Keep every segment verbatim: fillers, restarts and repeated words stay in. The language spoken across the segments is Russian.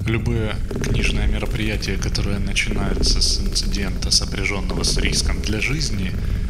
Любое книжное мероприятие, которое начинается с инцидента, сопряженного с риском для жизни,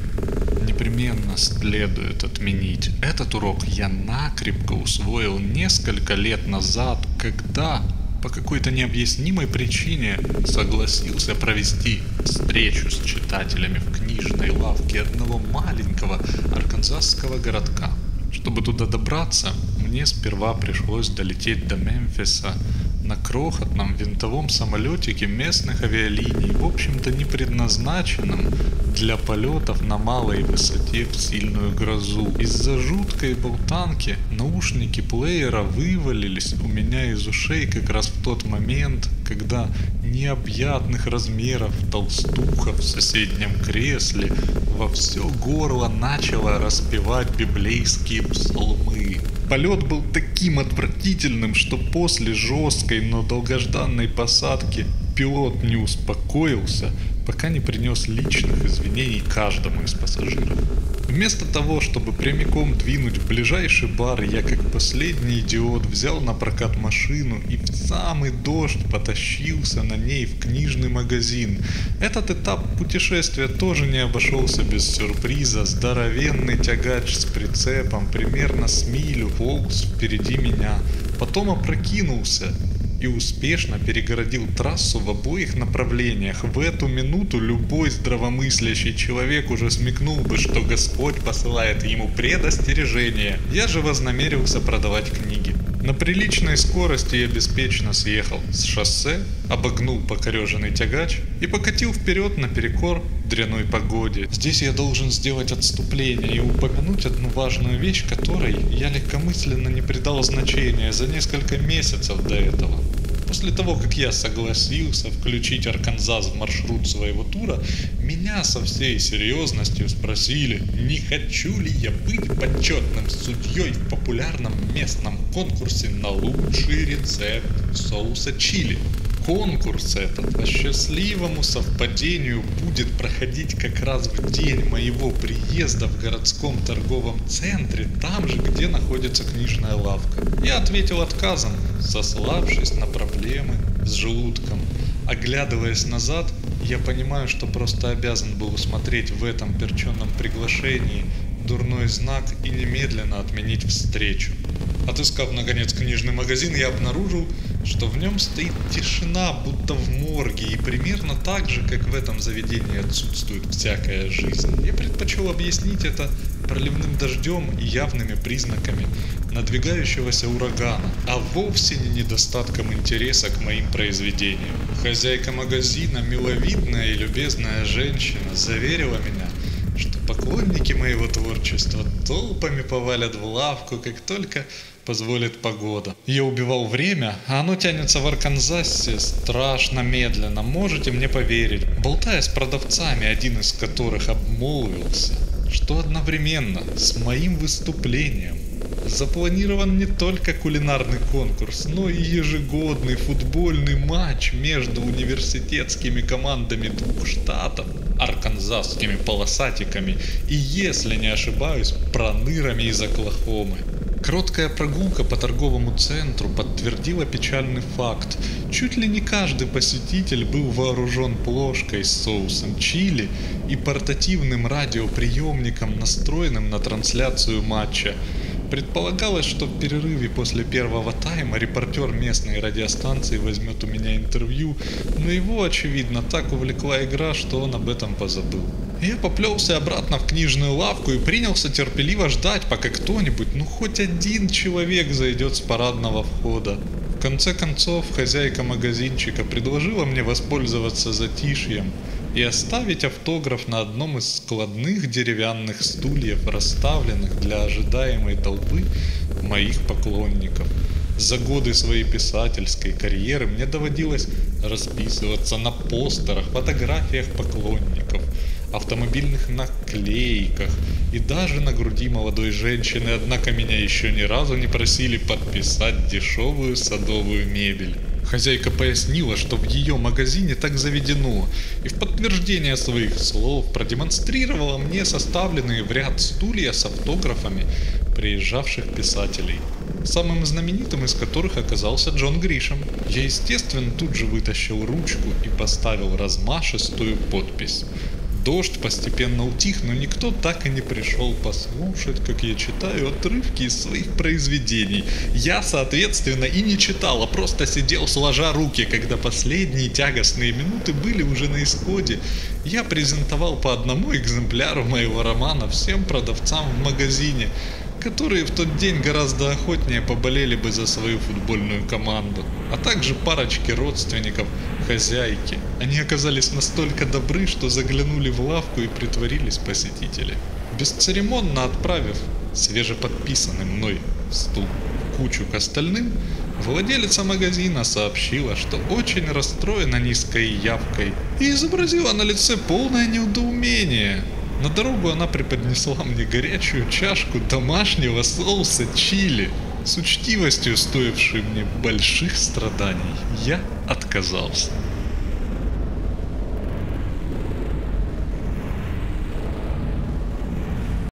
непременно следует отменить. Этот урок я накрепко усвоил несколько лет назад, когда по какой-то необъяснимой причине согласился провести встречу с читателями в книжной лавке одного маленького арканзасского городка. Чтобы туда добраться, мне сперва пришлось долететь до Мемфиса на крохотном винтовом самолетике местных авиалиний, в общем-то не предназначенном для полетов на малой высоте в сильную грозу. Из-за жуткой болтанки наушники плеера вывалились у меня из ушей как раз в тот момент, когда необъятных размеров толстуха в соседнем кресле во все горло начала распевать библейские псалмы. Полет был таким отвратительным, что после жесткой, но долгожданной посадки пилот не успокоился, пока не принес личных извинений каждому из пассажиров. Вместо того, чтобы прямиком двинуть в ближайший бар, я как последний идиот взял на прокат машину и в самый дождь потащился на ней в книжный магазин. Этот этап путешествия тоже не обошелся без сюрприза. Здоровенный тягач с прицепом примерно с милю полз впереди меня, потом опрокинулся и успешно перегородил трассу в обоих направлениях. В эту минуту любой здравомыслящий человек уже смекнул бы, что Господь посылает ему предостережение. Я же вознамерился продавать книги. На приличной скорости я беспечно съехал с шоссе, обогнул покореженный тягач и покатил вперед наперекор дряной погоде. Здесь я должен сделать отступление и упомянуть одну важную вещь, которой я легкомысленно не придал значения за несколько месяцев до этого. После того, как я согласился включить Арканзас в маршрут своего тура, меня со всей серьезностью спросили, не хочу ли я быть почетным судьей в популярном местном конкурсе на лучший рецепт соуса чили. Конкурс этот по счастливому совпадению будет проходить как раз в день моего приезда в городском торговом центре, там же, где находится книжная лавка. Я ответил отказом, сославшись на проблемы с желудком. Оглядываясь назад, я понимаю, что просто обязан был усмотреть в этом перченном приглашении дурной знак и немедленно отменить встречу. Отыскав наконец книжный магазин, я обнаружил, что в нем стоит тишина, будто в морге, и примерно так же, как в этом заведении отсутствует всякая жизнь. Я предпочел объяснить это проливным дождем и явными признаками надвигающегося урагана, а вовсе не недостатком интереса к моим произведениям. Хозяйка магазина, миловидная и любезная женщина, заверила меня, что поклонники моего творчества толпами повалят в лавку, как только позволит погода. Я убивал время, а оно тянется в Арканзасе страшно медленно, можете мне поверить. Болтая с продавцами, один из которых обмолвился, что одновременно с моим выступлением запланирован не только кулинарный конкурс, но и ежегодный футбольный матч между университетскими командами двух штатов, арканзасскими полосатиками и, если не ошибаюсь, пронырами из Оклахомы. Короткая прогулка по торговому центру подтвердила печальный факт. Чуть ли не каждый посетитель был вооружен плошкой с соусом чили и портативным радиоприемником, настроенным на трансляцию матча. Предполагалось, что в перерыве после первого тайма репортер местной радиостанции возьмет у меня интервью, но его, очевидно, так увлекла игра, что он об этом позабыл. Я поплелся обратно в книжную лавку и принялся терпеливо ждать, пока кто-нибудь, ну хоть один человек зайдет с парадного входа. В конце концов, хозяйка магазинчика предложила мне воспользоваться затишьем и оставить автограф на одном из складных деревянных стульев, расставленных для ожидаемой толпы моих поклонников. За годы своей писательской карьеры мне доводилось расписываться на постерах, фотографиях поклонников, автомобильных наклейках и даже на груди молодой женщины, однако меня еще ни разу не просили подписать дешевую садовую мебель. Хозяйка пояснила, что в ее магазине так заведено, и в подтверждение своих слов продемонстрировала мне составленные в ряд стулья с автографами приезжавших писателей. самым знаменитым из которых оказался Джон Гришэм. Я, естественно, тут же вытащил ручку и поставил размашистую подпись. Дождь постепенно утих, но никто так и не пришел послушать, как я читаю отрывки из своих произведений. Я, соответственно, и не читал, а просто сидел сложа руки, когда последние тягостные минуты были уже на исходе. Я презентовал по одному экземпляру моего романа всем продавцам в магазине, которые в тот день гораздо охотнее поболели бы за свою футбольную команду, а также парочке родственников хозяйки. Они оказались настолько добры, что заглянули в лавку и притворились посетители. Бесцеремонно отправив свежеподписанный мной стул в кучу к остальным, владелица магазина сообщила, что очень расстроена низкой явкой и изобразила на лице полное недоумение. На дорогу она преподнесла мне горячую чашку домашнего соуса чили с учтивостью, стоившей мне больших страданий. Я отказался.